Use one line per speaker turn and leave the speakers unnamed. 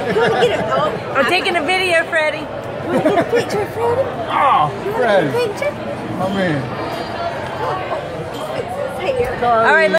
get it? Oh,
I'm taking a video, Freddie.
You want to get a picture, Freddie?
Oh,
You want to
Freddie.
get a picture?
My man.
Oh, it's his hair.
All right.